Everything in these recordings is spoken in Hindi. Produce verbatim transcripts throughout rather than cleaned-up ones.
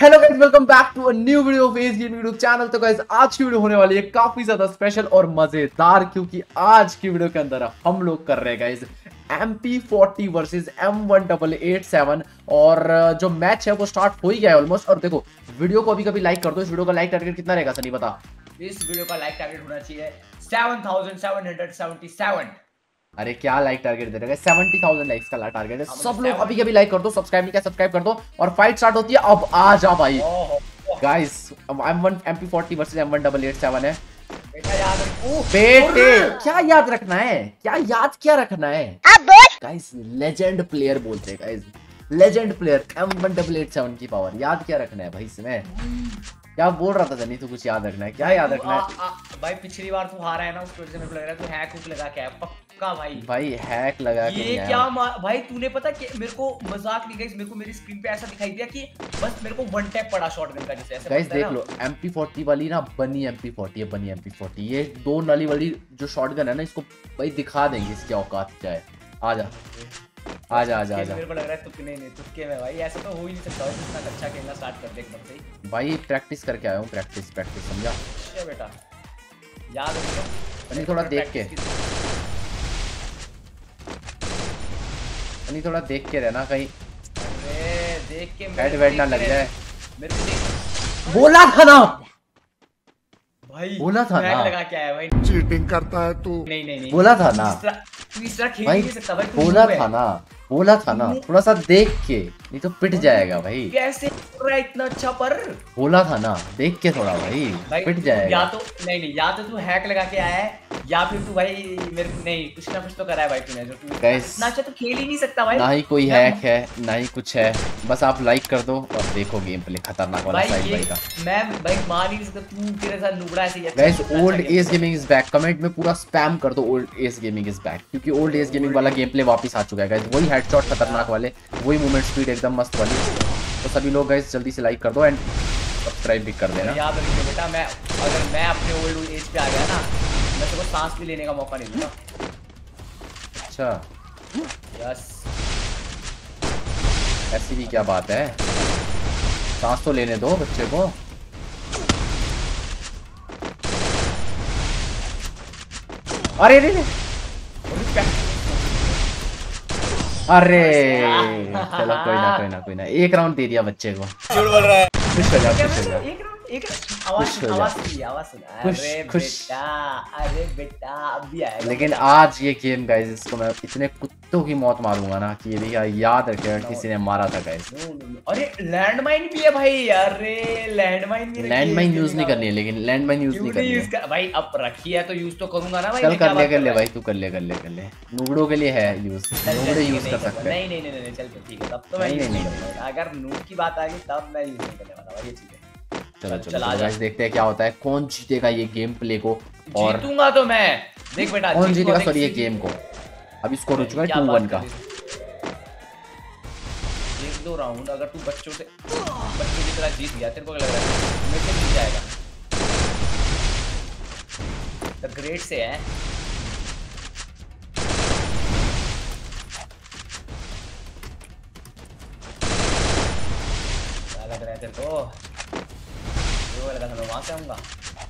Hello guys, welcome back to a new video of age gaming YouTube channel. तो गाइस आज की वीडियो होने वाली है काफी ज्यादा स्पेशल और मजेदार, क्योंकि आज की वीडियो के अंदर हम लोग कर रहे हैं guys M P forty versus M one eight eight seven. और जो मैच है वो स्टार्ट हो ही गया है ऑलमोस्ट। और देखो वीडियो को अभी कभी लाइक कर दो। इस वीडियो का लाइक टारगेट कितना रहेगा सनी बता? इस वीडियो का लाइक टारगेट होना चाहिए seven thousand seven hundred seventy seven. अरे क्या लाइक टारगेट दे रहे हैं? सेवेंटी थाउजेंड लाइक्स का टारगेट है। सब लोग अभी कभी लाइक कर दो, सब्सक्राइब नहीं किया सब्सक्राइब कर दो और फाइट स्टार्ट होती है। अब आ जा भाई guys, M one M P forty versus M one eight eight seven है। बेटा याद रखो बेटे क्या याद रखना है, क्या याद क्या रखना है गाइस? लेजेंड प्लेयर बोलते हैं guys, legend player M one eight eight seven की पावर याद क्या रखना है भाई? इसमें क्या बोल रहा था जनी? तू कुछ याद रखना है? क्या याद रखना है आ, आ, भाई पिछली बार तू हारा है ना, उस वजह से मेरे को लग रहा है तू हैक हुक लगा के आया पक्का भाई। भाई हैक लगा के ये क्या भाई तूने पता कि मेरे को मजाक नहीं गाइस, मेरे को मेरी स्क्रीन पे ऐसा दिखाई दिया कि बस मेरे को वन टैप पड़ा शॉटगन का जैसे। ऐसे गाइस देख लो एम पी फोर्टी वाली ना बनी एम पी फोर्टी है, बनी एम पी फोर्टी। ये दो नली वाली जो शॉटगन है ना, इसको भाई दिखा देंगे इसकी औकात क्या है। आजा आजा आजा आजा। मेरे को लग रहा है तुक्के नहीं नहीं तुक्के में भाई ऐसा तो हो ही नहीं सकता भाई। इतना अच्छा खेलना स्टार्ट कर दे एकदम से ही भाई। प्रैक्टिस करके आया हूं, प्रैक्टिस प्रैक्टिस समझा? अच्छा बेटा याद रखो। नहीं थोड़ा देख के नहीं थोड़ा देख के रहना कहीं। अरे देख के हेड वेड ना लग जाए। मेरे को देख बोला था ना भाई, बोला था ना लगा क्या है भाई? चीटिंग करता है तू। नहीं नहीं नहीं बोला था ना तू इस तरह खेल भाई, नहीं सकता भाई। बोला था ना बोला था ना थोड़ा सा देख के, नहीं तो पिट जाएगा भाई। कैसे हो रहा है इतना अच्छा? पर बोला था ना देख के थोड़ा भाई, भाई पिट जाएगा। या तो नहीं नहीं या तो तू हैक लगा के आया है या फिर तू भाई मेरे नहीं कुछ ना कुछ तो करा है भाई तूने, जो तू इतना अच्छा तो खेल ही नहीं सकता भाई। ना ही कोई हैक है ना ही कुछ है, बस आप लाइक कर दो और देखो गेम प्ले खतरनाक वाला साइड भाई का। मैं भाई मान ही नहीं सकता तू तेरे साथ नुबड़ा ऐसे ही। Guys old age gaming is back, comment में पूरा स्पैम कर दो old age gaming is back, क्योंकि ओल्ड एज गेमिंग वाला गेम प्ले वापस आ चुका है गाइस। वही हेडशॉट खतरनाक वाले, वही मूवमेंट स्पीड एकदम मस्त वाली। तो सभी लोग गाइस जल्दी से लाइक कर दो एंड सब्सक्राइब भी कर देना। याद रखिए बेटा, मैं अगर मैं अपने ओल्ड एज पे आ गया ना, मैं तेरे को सांस भी लेने का मौका नहीं दूंगा। अच्छा यस, ऐसी भी क्या बात है? सांस तो लेने दो बच्चे को। अरे अरे अरे चलो कोई ना कोई ना कोई ना, एक राउंड दे दिया बच्चे को। बोल रहा है खुश हो जा, खुश हो जा। एक राउंड एक आवाज आवाज सुनी आवाज सुना। अरे बेटा अरे बेटा अभी आएगा। लेकिन आज ये गेम गाइस, इसको मैं इतने कुत्तों की मौत मारूंगा ना कि भैया याद रखे किसी ने मारा था गाइस। अरे लैंडमाइन भी है भाई। अरे लैंडमाइन भी, लैंडमाइन यूज नहीं करनी है, लेकिन लैंडमाइन यूज नहीं करनी है भाई। अब रखी है तो यूज तो करूंगा ना भाई। चल कर ले कर ले भाई, तू कर ले कर ले कर ले। नूबड़ों के लिए है यूज, नूबड़े यूज कर सकते हैं। नहीं नहीं नहीं नहीं चल ठीक है, तब तो मैं नहीं नहीं अगर नूब की बात आ गई तब मैं यूज नहीं करने वाला भाई ये चीज। चलो चलो गाइस देखते हैं क्या होता है, कौन जीतेगा ये गेम प्ले को। और जीतूंगा तो मैं, देख बेटा कौन जीतेगा सॉरी ये गेम को। अभी स्कोर हो चुका है टू वन का। एक दो राउंड अगर तू बच्चों से बच्चों की तरह जीत गया, तेरे को लग रहा है मेरे से जीत जाएगा? द ग्रेट से है। क्या लग रहा है तेरे को? लगा था मैं वहां से आऊंगा,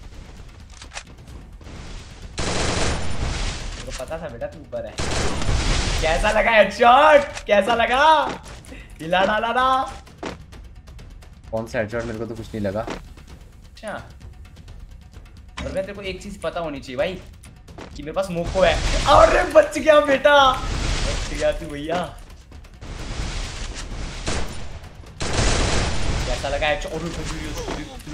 मेरे को पता था बेटा तू ऊपर है। कैसा लगा हेडशॉट? कैसा लगा? हिला डाला ना। कौन सा हेडशॉट? मेरे को तो कुछ नहीं लगा। अच्छा और मैं तेरे को एक चीज पता होनी चाहिए भाई कि मेरे पास मोको है। अरे बच गया बेटा, बच गया तू भैया। कैसा लगा हेडशॉट?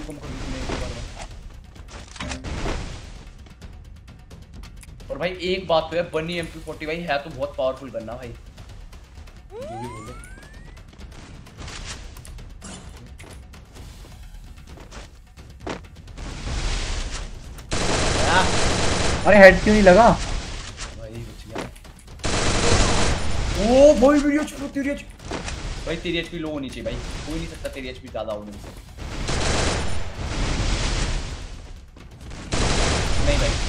और भाई एक बात तो है, बनी एम पी फोर्टी भाई है तो बहुत पावरफुल बनना भाई। जो भी बोलो अरे हेड क्यों नहीं लगा भाई? बच गया। ओ भाई वीडियो चलो तेरी एच भाई, तेरी एचपी लो होनी चाहिए भाई। हो ही नहीं सकता तेरी एचपी ज्यादा होने से। नहीं भाई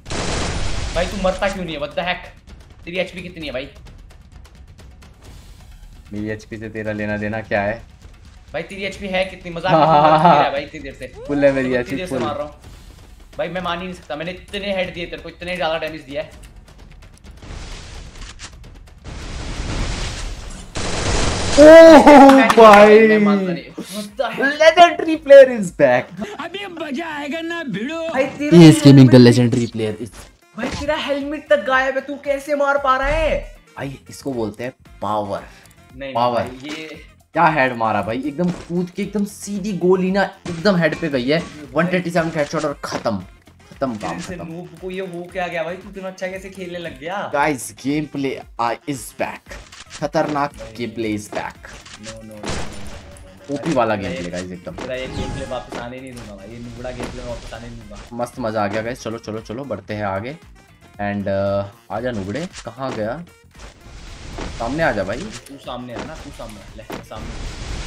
भाई तू मरता क्यों नहीं है? What the heck? तेरी एचपी कितनी है भाई? मेरी एचपी से तेरा लेना देना क्या है भाई? तेरी एचपी है कितनी? मजाक हाँ, हाँ, मत हाँ, कर भाई, इतनी देर से फुल है मेरी इतनी एचपी देर से फुल। मार रहा हूँ भाई, मैं मान ही नहीं सकता, मैंने इतने हेड दिए तेरे को, इतने ज्यादा डैमेज दिया है। ओह भाई, मैं मानता नहीं। What the hell? Legendary player is back. अभी मजा आएगा ना भिड़ो। भाई तेरा He is gaming the helmet- legendary player is। भाई तेरा हेलमेट तक गायब है, तू कैसे मार पा रहा है? भाई इसको बोलते हैं पावर। नहीं Power। भाई, ये क्या हेड मारा भाई, एकदम कूद के एकदम सीधी गोली ना एकदम हेड पे गई है। वन थर्टी सेवन हेडशॉट और खत्म खत्म काम से खत्म। नूब को ये हो क्या गया भाई? तू इतना अच्छा कैसे खेलने लग गया? Guys gameplay is back, खतरनाक gameplay is back. No no OP वाला गेम प्ले गाइस एकदम तेरा ये गेम प्ले वापस आने नहीं दूंगा भाई, ये नुबड़ा गेम प्ले वापस आने नहीं दूंगा। मस्त मजा आ गया गाइस। चलो चलो चलो बढ़ते हैं आगे। एंड uh, आजा नुबड़े, कहाँ गया? सामने आजा भाई। तू सामने है ना, तू सामने आ, ले सामने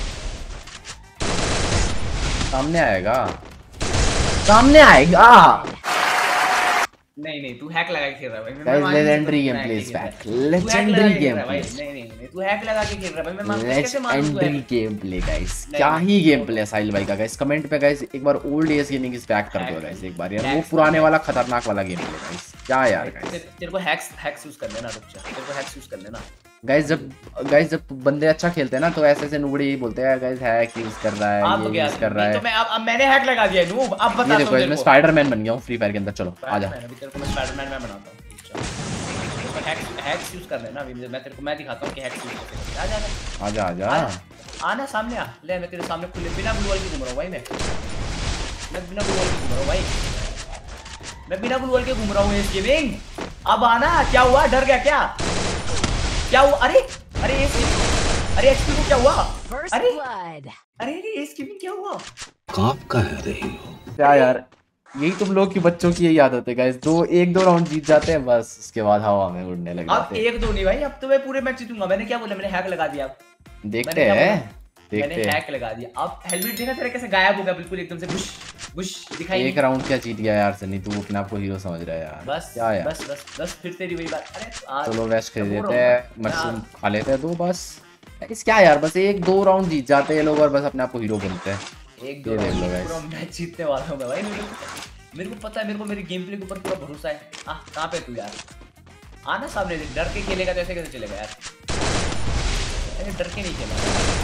सामने आएगा, सामने आएगा। नहीं नहीं, तू हैक लगा के खेल रहा है भाई। मैं Guys, मान नहीं legendary सकता gameplay तू is हैक back. खेल रहा है। तू हैक Legendary लगा के खेल रहा है भाई। gameplay. नहीं नहीं नहीं, तू हैक लगा के खेल रहा है भाई, मैं मान कैसे मानूं तू legendary hack? Gameplay guys, नहीं, क्या नहीं, ही नहीं, गेम प्ले है साहिल भाई का गाइस। कमेंट पे गाइस एक बार old age gaming is back कर दो गाइस एक बार यार, वो पुराने वाला खतरनाक वाला गेम प्ले गाइस। क्या यार गाइस, तेरे तेरे को हैक्स हैक्स यूज कर लेना, रुक जा, तेरे को हैक्स यूज कर लेना गाइस जब गाइस जब बंदे अच्छा खेलते हैं ना तो ऐसे ऐसे नुबड़े ही बोलते हैं गाइस हैक यूज कर रहा है, अब ये गया यूज कर रहा तो है। मैं अब अब मैंने हैक लगा दिया नूब, अब बता ये दो देखो मेरे मैं को। स्पाइडरमैन बन गया हूं फ्री फायर के अंदर। चलो आजा अभी तेरे को मैं स्पाइडरमैन में बनाता हूं। हैक्स हैक्स यूज कर लेना, अभी मैं तेरे को मैं दिखाता हूं कि हैक्स यूज कैसे। आ जा आजा आजा आ आना सामने आ, ले मैं तेरे सामने खुले बिना ब्लू वॉल के घूम रहा हूं भाई। मैं मैं बिना ब्लू वॉल के घूम रहा हूं भाई, मैं बिना ब्लू वॉल के घूम रहा हूं इस गेमिंग। अब आना, क्या हुआ? डर गया क्या? क्या हुआ? अरे अरे ये अरे एचपी को क्या हुआ? अरे अरे अरे इस गेमिंग क्या हुआ? कहाँ कह रही हो? क्या यार, यही तुम लोग की बच्चों की यही आदत है गाइस। दो एक दो राउंड जीत जाते हैं बस, उसके बाद हवा में उड़ने लग अब जाते हैं। एक दो नहीं भाई, अब तो मैं पूरे मैच जीतूंगा। मैंने क्या बोला? मैंने हैक लगा दिया। अब देखते हैं देखते मैंने हैं। हैक लगा दिया। अब हेलमेट देखा तेरा कैसे गायब हो गया बिल्कुल एकदम से, बुश बुश दिखाई एक नहीं। राउंड क्या जीत गया यार सनी, तू अपने आप को हीरो समझ रहा है यार। बस क्या यार, बस बस बस फिर तेरी वही बात। अरे आज चलो वेस्ट खरीद बोल लेते रहा हूँ हैं, मैं। मशरूम खा लेते हैं दो बस। इस क्या यार, बस एक दो राउंड जीत जाते हैं ये लोग और बस अपने आप को हीरो बनते हैं। एक दो ये देख लो राउंड guys। पूरा मैच जीतने वाला हूं मैं भाई। मेरे को मेरे को पता है, मेरे को मेरे गेम प्ले के ऊपर पूरा भरोसा है। आ कहां पे तू यार? आना सामने, डर के खेलेगा तो ऐसे कैसे चलेगा यार? अरे डर के नहीं खेलना।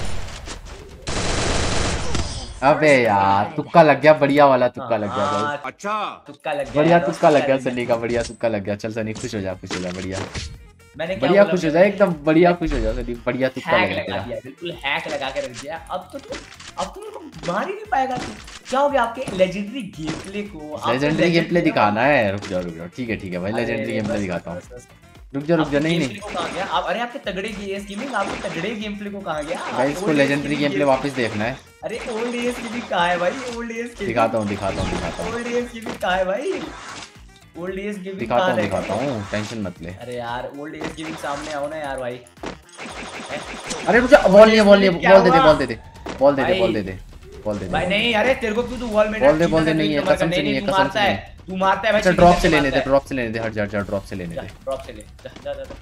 अबे यार तुक्का लग गया, बढ़िया वाला तुक्का लग गया हाँ, guys। अच्छा तुक्का लग गया बढ़िया यार, तुक्का लग गया तुक्का सनी का, बढ़िया तुक्का लग गया। चल सनी खुश हो जा, खुश हो जा, बढ़िया मैंने क्या बढ़िया बोला? खुश हो जा, एकदम बढ़िया खुश हो जा सनी, बढ़िया तुक्का हैक लग लगा गया दिया, बिल्कुल हैक लगा के रख दिया। अब तो तू अब तो मेरे को मार ही नहीं पाएगा तू। क्या हो गया आपके लेजेंडरी गेम प्ले को? आप तो लेजेंडरी गेम प्ले legendary- दिखाना है। रुक जाओ रुक जाओ, ठीक है ठीक है भाई, अरे, लेजेंडरी गेम प्ले बस, दिखाता हूँ। बस, बस, बस। रुक जा रुक जा, आपके नहीं game नहीं play को कहाँ गया? आप अरे आपके तगड़े गेस गेमिंग, आपके तगड़े गेम प्ले को कहाँ गया? गाइस, इसको Old legendary days gameplay वापस देखना है। अरे ओल्ड एज गेमिंग कहाँ है भाई? ओल्ड एज गेमिंग दिखाता हूँ दिखाता हूँ दिखाता हूँ ओल्ड एज गेमिंग कहाँ है भाई? ओल्ड एज गेमिंग दिखाता कहाँ हूँ है? दिखाता हूँ, टेंशन मत ले। अरे यार ओल्ड एज गेमिंग सामने आओ ना यार भाई। अरे रुक जा, बॉल नहीं है, बॉल नहीं है, क्या बॉल दे दे हुआ? बॉल दे दे बॉल दे दे भाई। बॉल दे दे बॉल दे भाई दे। नहीं, अरे तेरे को क्यों तू वॉल में बोल दे, बोल दे, नहीं है, कसम से नहीं है, तू कसम मारता से है, तू मारता है भाई। अच्छा सीधी ड्रॉप से से लेने मारता दे, है। ड्रॉप से लेने दे, हट जा हट जा, ड्रॉप से लेने जा, दे। ड्रॉप से ले जा जा जा, जा।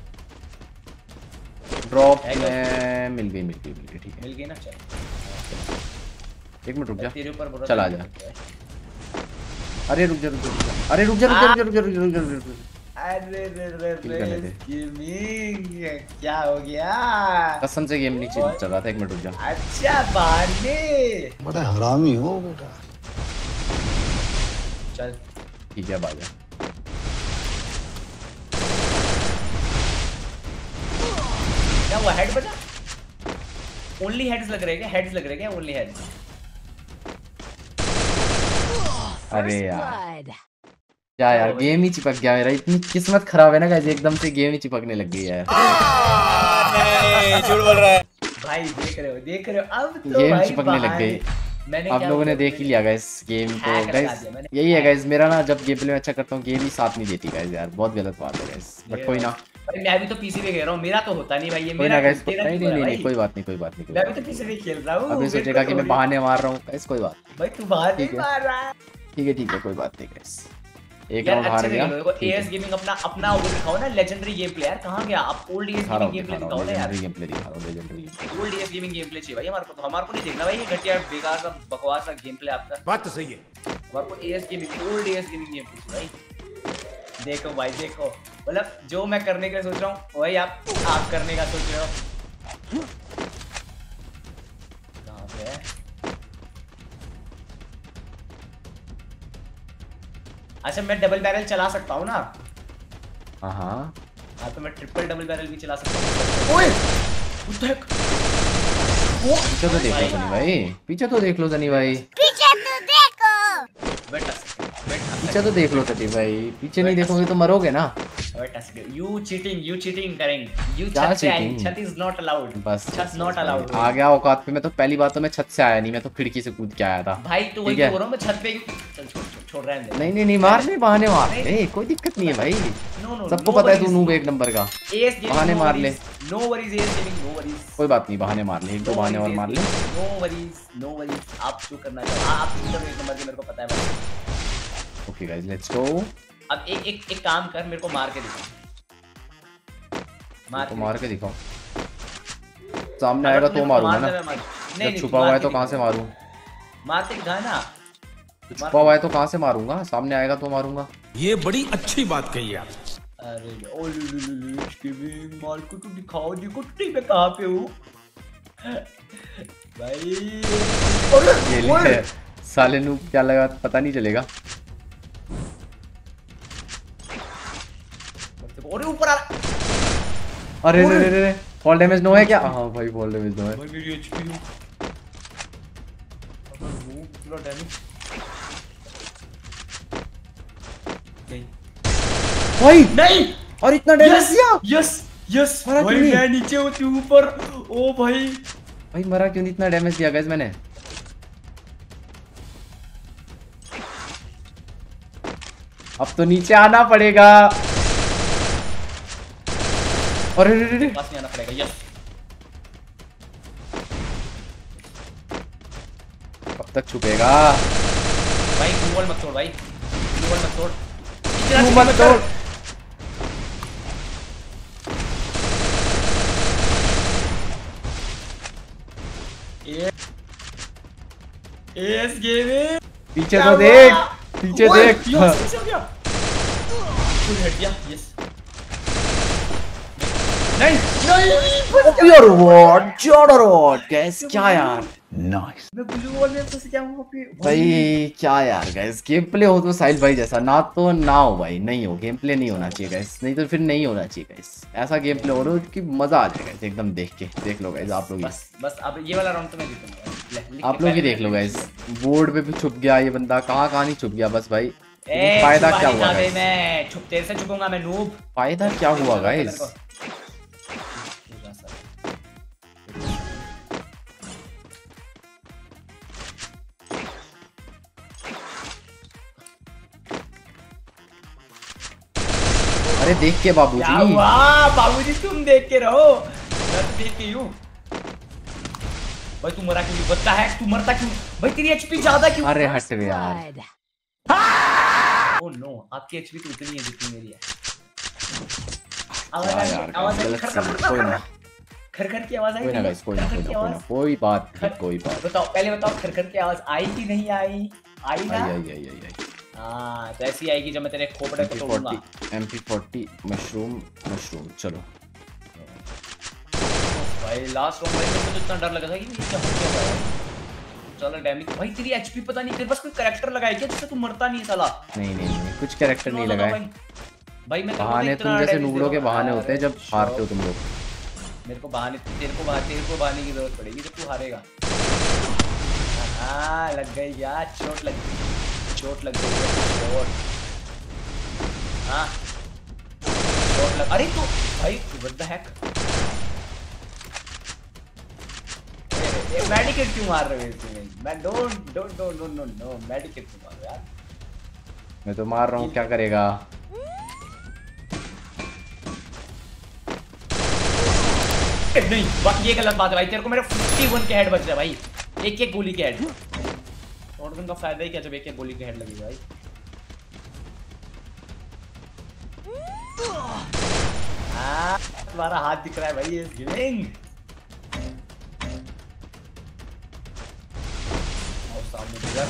ड्रॉप है में मिल गई मिल गई मिल गई, ठीक है। मिल गई ना? चल एक मिनट रुक जा, तेरे ऊपर भरोसा चल आ नहीं जा। करता है। अरे रुक जा रुक जा रुक जा, अरे रुक जा रुक जा रुक जा रुक जा रुक जा रुक जा रुक जा। अरे रे रे किल करने दे। गेमिंग क्या हो गया? कसम से गेम नहीं चल चल रहा था, एक मिनट रुक जा। अच्छा बाने बड़ा हरामी हो बेटा। चल ठीक है बाजा। क्या हुआ? हेड बजा? ओनली हेड्स लग रहे हैं क्या? हेड्स लग रहे हैं क्या? Only heads? अरे यार क्या यार, गेम ही चिपक गया मेरा। इतनी किस्मत खराब है ना गाइस, एकदम से गेम ही चिपकने लग गई है यार। झूठ बोल रहा है भाई देख रहे हो देख रहे हो अब तो गेम भाई चिपकने लग भाई। गई। मैंने आप क्या लोगों ने बोला? देख ही लिया गाइस गेम को। हैक लगा गाइस दिया मैंने। यही है गाइस, मेरा ना जब गेम प्ले में अच्छा करता हूँ गेम ही साथ नहीं देती गाइस यार, बहुत गलत बात है गाइस। बट कोई ना, भाई मैं भी तो पीसी पे खेल रहा हूँ, मेरा तो होता नहीं भाई। ये कोई मेरा ना गाइस, तेरा नहीं क्यों नहीं है नहीं भाई? कोई बात नहीं कोई बात नहीं कोई मैं बात भी तो पीसी पे खेल रहा हूँ। नहीं। अभी मेरे सोचेगा को कि तो मैं हो बहाने मार रहा हूँ गाइस, कोई बात भाई तू बाहर नहीं ठीक है। मार रहा है। ठीक है ठीक है कोई बात नहीं गाइस। एक यार राउंड हार अच्छे गया। से देखो एएस गेमिंग अपना अपना वो दिखाओ ना, लेजेंडरी गेम प्ले। यार कहां गया आप? Old AS gaming gameplay दिखाओ ना यार। गेम प्ले दिखा रहा हूं, legendary old AS gaming gameplay चाहिए भाई हमारे को। तो हमारे को नहीं देखना भाई ये घटिया बेकार सा बकवास सा गेम प्ले आपका। बात तो सही है। हमारे को AS gaming old AS gaming gameplay चाहिए भाई। देखो भाई देखो, मतलब जो मैं करने का सोच रहा हूं वही आप आप करने का सोच रहे हो। कहां पे है? अच्छा मैं डबल बैरल चला सकता हूँ ना? हाँ हाँ हाँ तो मैं ट्रिपल डबल बैरल भी चला सकता हूँ। ओए what the heck? वो पीछे तो देख लो सनी भाई, पीछे तो देख लो सनी भाई, पीछे तो देखो। बेटा बेटा पीछे तो देख लो सनी भाई। पीछे नहीं देखोगे तो मरोगे ना। बेटा यू चीटिंग यू चीटिंग करेंगे। यू क्या छत से आई, cheating? Cheat is not allowed. बस छत नॉट अलाउड। आ गया औकात पे। मैं तो पहली बात तो मैं छत से आया नहीं, मैं तो खिड़की से कूद के आया था भाई तो वही ठीक है? तो बोल रहा हूँ मैं छत पे। चल छोड़ छोड़ छोड़ रहा है। नहीं नहीं नहीं मारने बहाने मार ले, कोई दिक्कत नहीं है भाई। नो नो सबको पता है तू नूब एक नंबर का। एएस गेमिंग बहाने मार ले। No worries AS gaming no worries. कोई बात नहीं, बहाने मार ले, एक दो बहाने और मार ले। No worries no worries. आप जो करना चाहो आप एकदम एक नंबर के, मेरे को पता है भाई। Okay guys let's go. अब एक एक एक काम कर, मेरे को मार के दिखा। मार तो के मार के दिखाओ। सामने आएगा तो मारूंगा ना। नहीं छुपा हुआ है तो कहां से मारूं? मारते दिखा ना। छुपा हुआ है तो कहां से मारूंगा? सामने आएगा तो मारूंगा। ये बड़ी अच्छी बात कही आप। अरे ओ गेमिंग मार को तो दिखाओ, देखो टी मैं कहां पे हूं भाई। ये ले साले नूब, क्या लगा पता नहीं चलेगा। अरे ऊपर आ। अरे रे रे रे फॉल डैमेज नो है क्या? हां भाई फॉल डैमेज नो है। भाई मेरी एचपी नो। अगर वो पूरा डैमेज नहीं भाई नहीं। और इतना डैमेज दिया। यस यस मरा भाई क्यों नहीं? मैं नीचे हूँ तू ऊपर। ओ भाई भाई मरा क्यों नहीं? इतना डैमेज दिया गाइस मैंने। अब तो नीचे आना पड़ेगा। अरे रे रे रे पास नहीं आना पड़ेगा। यस कब तक छुपेगा? भाई ग्लूवॉल मत तोड़ भाई, ग्लूवॉल मत तोड़। तू मत तोड़। एएस गेमिंग पीछे तो देख, पीछे देख। यस हो गया। फुल हेड दिया। यस नहीं नहीं यार व्हाट जॉडरॉट गाइस, क्या यार नाइस। मैं ब्लू वॉल में फंस गया हूं पे भाई। क्या यार गाइस, गेम प्ले हो तो साहिल भाई जैसा ना तो ना हो भाई, नहीं हो गेम प्ले नहीं होना चाहिए गाइस, नहीं तो फिर नहीं होना चाहिए गाइस। ऐसा गेम प्ले हो रहा है कि मजा आ जाएगा एकदम देख के। देख लो गाइस आप लोग, बस बस अब ये वाला राउंड तो मैं जीतूंगा। आप लोग ही देख लो गाइस। बोर्ड पे भी छुप गया ये बंदा, कहाँ कहाँ नहीं छुप गया बस भाई। ए फायदा छुपा क्या नहीं हुआ खा गई गाइस? मैं छुप तेरे से छुपूंगा मैं नूब। फायदा क्या हुआ गाइस? अरे देख के क्या बाबूजी। हुआ बाबूजी? तुम देख के रहो, मैं तो देख के ही हूं। भाई तू मरा क्यों? बता है तू मरता क्यों भाई? तेरी एचपी ज्यादा क्यों? अरे हट रे यार। ओह नो आपकी एचपी तो उतनी है जितनी मेरी है। क्या आवाज आ यार रही, आवाज आ रही, गलत खर से- खर कोई ना खर खर की आवाज आई। कोई ना गाइस, कोई ना कोई ना कोई ना कोई बात नहीं, कोई बात। बताओ पहले बताओ खर खर की आवाज आई कि नहीं आई? आई ना? आई आई आई आई आई। हाँ तो ऐसी आएगी जब मैं तेरे खोपड़े को तोड़ूंगा। M P forty mushroom mushroom चलो। भाई लास्ट राउंड में मुझे इतना डर लगा था कि ये क्या हो गया। चलो डैमेज भाई तेरी एचपी पता नहीं तेरे पास कोई कैरेक्टर लगाया क्या जिससे तू मरता नहीं है साला? नहीं नहीं नहीं कुछ कैरेक्टर नहीं लगाए। भाई मैं बहाने तुम जैसे नूबड़ों के बहाने होते हैं जब हारते हो तुम लोग। मेरे को बहाने तेरे को बहाने तेरे को बहाने की जरूरत पड़ेगी जब तू हारेगा। हाँ लग गई यार, चोट लग गई, चोट लग गई चोट। हाँ चोट लग। अरे तो भाई व्हाट द हेक? मेडिकेट क्यों मार रहे हो इसमें? मैं don't don't don't no no no medkit क्यों मार रहे हो यार? मैं तो मार रहा हूँ, क्या करेगा? नहीं बाकी ये गलत बात है भाई। तेरे को मेरे इक्यावन के हेड बच रहा है भाई, एक एक गोली के हेड। ऑर्डन का फायदा ही क्या जब एक एक गोली के हेड लगी भाई। हाँ, तुम्हारा हाथ दिख रहा है भाई, इस गेमिंग। और सामने दिखा।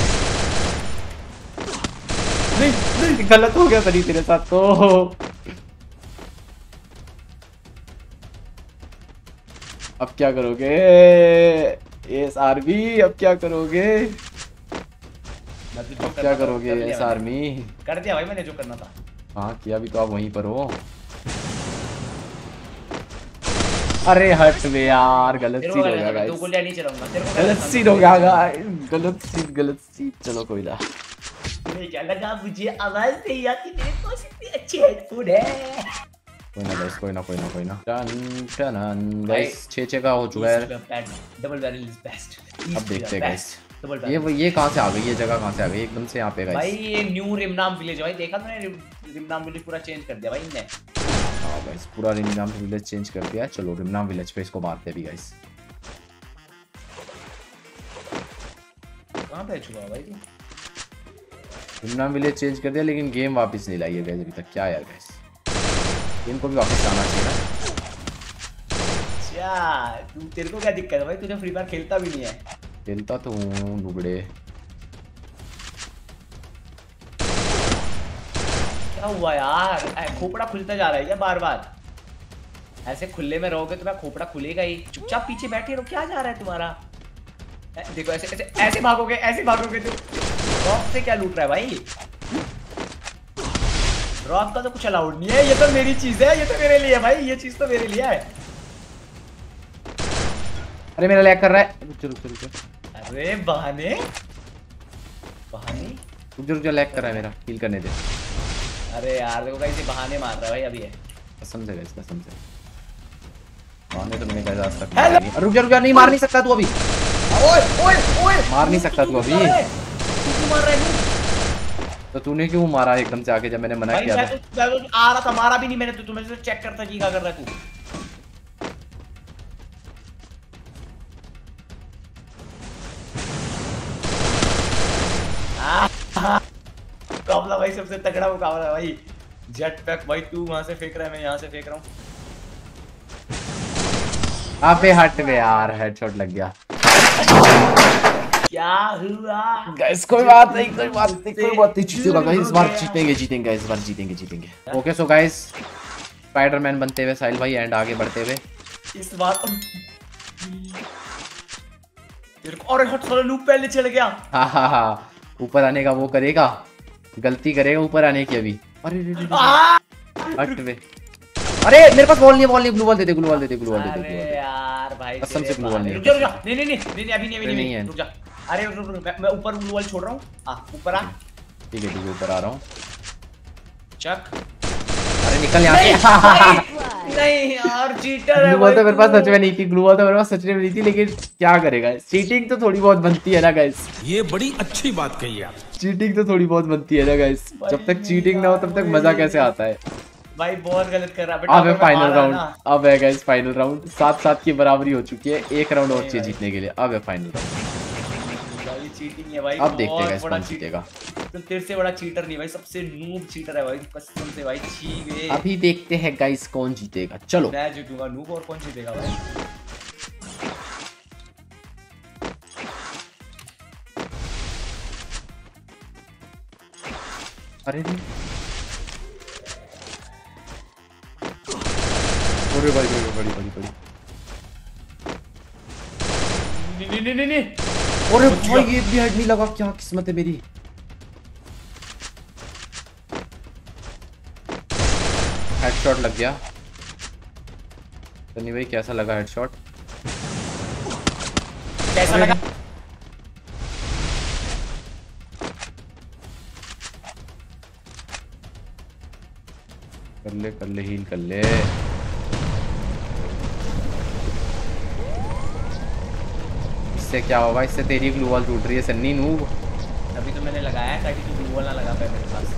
नहीं नहीं गलत हो गया सनी तेरे साथ तो। अब क्या करोगे एस आर्मी, अब क्या करोगे, अब क्या करोगे एस आर्मी? कर दिया भाई मैंने जो करना था। हाँ किया भी तो, आप वहीं पर हो। अरे हट वे यार, गलत सीन हो गया गाइस, दो गोलियां नहीं चलाऊंगा तेरे को, गलत सीन हो गया गाइस, गलत सीन गलत सीन। चलो कोई ना, मुझे क्या लगा, मुझे आवाज नहीं आती, मेरे पास इतने अच्छे हेडफोन है। कोई ना गाइस, कोई ना कोई ना कोई ना। टन टन गाइस, छह छह का हो चुका है। Double barrel is best. अब देखते हैं गाइस, ये ये कहां से आ गई, ये जगह कहां से आ गई एकदम से यहाँ पे गाइस? भाई ये न्यू रिमनाम विलेज भाई, देखा तूने? रिमनाम विलेज पूरा चेंज कर दिया भाई इनने। हाँ गाइस, पूरा रिमनाम विलेज चेंज कर दिया है। चलो रिमनाम विलेज पे इसको मारते भी गाइस। कहां पे छुपा भाई तू? रिमनाम विलेज चेंज कर दिया, लेकिन गेम वापस नहीं लाई है गाइस अभी तक। क्या यार गाइस, गेम को भी वापस आना चाहिए ना। अच्छा तू, तेरे को क्या दिक्कत है भाई, तुझे फ्री फायर खेलता भी नहीं है? खेलता तो हूँ नुबड़े। क्या हुआ यार, खोपड़ा खुलता जा रहा है क्या बार बार? ऐसे खुले में रहोगे तो मैं खोपड़ा खुलेगा ही। चुपचाप पीछे बैठे रहो, क्या जा रहा है तुम्हारा? देखो ऐसे ऐसे ऐसे भागोगे, ऐसे भागोगे तो रॉक से क्या लूट रहा है भाई? रॉक का तो कुछ अलाउड नहीं है, ये तो मेरी चीज है, ये तो मेरे लिए है भाई, ये चीज तो मेरे लिए है। अरे मेरा लैग कर रहा है, रुक जा रुक जा रुक जा। अरे बहाने बहाने, रुक जा रुक जा, लैग कर रहा है मेरा, हील करने दे। अरे यार देखो गाइस, ये बहाने मार रहा है भाई अभी ये। कसम से गाइस, कसम से बहाने तो मैंने गाइस आज तक मारे नहीं। रुक जा रुक जा, नहीं मार नहीं सकता तू अभी। ओए ओए ओए, मार नहीं सकता तू अभी। तू क्यों मार रहा है? तो तूने क्यों मारा एकदम से आके जब मैंने मना किया था? मैं तो, मैं तो आ रहा था, मारा भी नहीं मैंने तो, तुम्हें से चेक करता कि क्या कर रहा है तू। मुकाबला भाई, सबसे तगड़ा मुकाबला भाई। जेट पैक भाई, तू वहां से फेंक रहा है, मैं यहाँ से फेंक रहा हूँ। अबे हट बे यार, हेडशॉट लग गया। क्या हुआ गाइस? कोई बात नहीं, कोई बात नहीं, कोई बात नहीं, जीतेगा गाइस इस बार, जीतेंगे जीतेंगे इस बार, जीतेंगे जीतेंगे। ओके सो गाइस, स्पाइडरमैन बनते हुए साहिल भाई एंड आगे बढ़ते हुए इस बार तो तेरे को, अरे हट साला, लूप पहले चल गया। हाँ हाँ हाँ, ऊपर आने का वो करेगा, गलती करेगा ऊपर आने की अभी। अरे हट बे, अरे मेरे पास बॉल नहीं है, बॉल नहीं, ग्लू बॉल दे दे, ग्लू बॉल दे दे, ग्लू बॉल दे दे। अरे यार भाई कसम से ग्लू बॉल नहीं है। रुक जा रुक जा, नहीं नहीं नहीं नहीं अभी नहीं, अभी नहीं है। रुक जा। अरे रुक रुक, मैं ऊपर ग्लू बॉल छोड़ रहा हूँ, आ ऊपर आ। ठीक है ठीक है, ऊपर आ रहा हूँ। चक, अरे निकल यहाँ से। नहीं यार, चीटर है। ग्लू बॉल तो मेरे पास सच में नहीं थी, ग्लू बॉल तो मेरे पास सच में नहीं थी, लेकिन क्या करेगा, चीटिंग तो थोड़ी बहुत बनती है ना गाइस। ये बड़ी अच्छी बात कही आप। चीटिंग तो थोड़ी बहुत बनती है ना गाइस, जब तक चीटिंग ना हो तब तक मजा कैसे आता है? भाई बहुत गलत कर रहा है। अब है फाइनल राउंड, अब है गाइस फाइनल राउंड। सात सात की बराबरी हो चुकी है, एक राउंड और चाहिए जीतने के लिए। अब है फाइनल राउंड, चीटिंग है भाई। अब देखते हैं गाइस कौन जीतेगा। तो तेरे से बड़ा चीटर नहीं भाई, सबसे नूब चीटर है भाई, कसम से भाई। छी वे, अभी देखते हैं गाइस कौन जीतेगा। चलो मैं जीतूंगा नूब, और कौन जीतेगा भाई? अरे अरे भाई भाई बड़ी बड़ी बड़ी, नहीं नहीं नहीं नहीं, अरे भाई ये भी हेड नहीं लगा, क्या किस्मत है मेरी। हेडशॉट लग गया। सनी भाई कैसा लगा हेडशॉट? कैसा लगा? कर ले कर ले, हील कर ले। इससे क्या होगा? इससे तेरी ग्लू वॉल टूट रही है सन्नी नूब। अभी तो मैंने लगाया है ताकि तू ग्लू वॉल ना लगा पाए मेरे पास।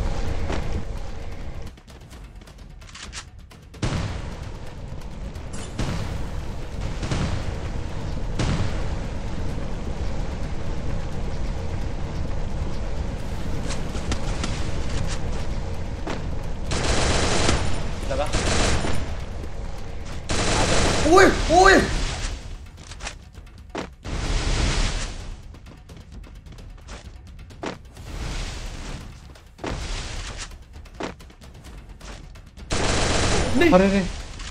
लगा अरे रे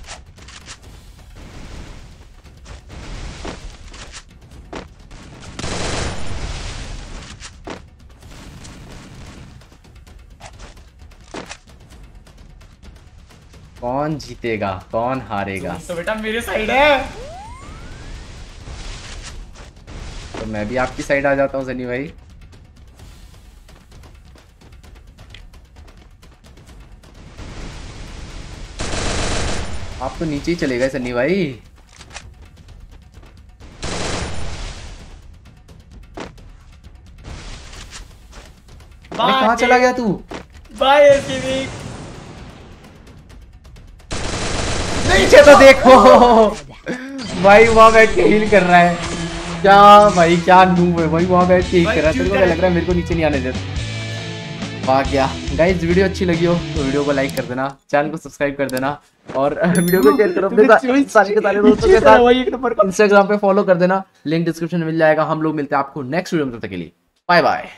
कौन जीतेगा कौन हारेगा? तो बेटा मेरे साइड है। तो मैं भी आपकी साइड आ जाता हूँ सनी भाई। आप तो नीचे ही चले गए सनी भाई। अरे कहाँ चला गया तू? बाय एसकेविंग। नीचे तो देखो भाई, वहां बैठ के हील कर रहा है। क्या भाई क्या नूब है भाई, वहां बैठ के हील कर रहा है। तेरे को क्या लग रहा है मेरे को नीचे नहीं आने देता? वाह क्या गाइस, वीडियो अच्छी लगी हो तो वीडियो को लाइक कर देना, चैनल को सब्सक्राइब कर देना और वीडियो को शेयर करो अपने सारे के सारे दोस्तों के साथ। इंस्टाग्राम पे फॉलो कर देना, लिंक डिस्क्रिप्शन में मिल जाएगा। हम लोग मिलते हैं आपको नेक्स्ट वीडियो में, तब तक के लिए बाय बाय।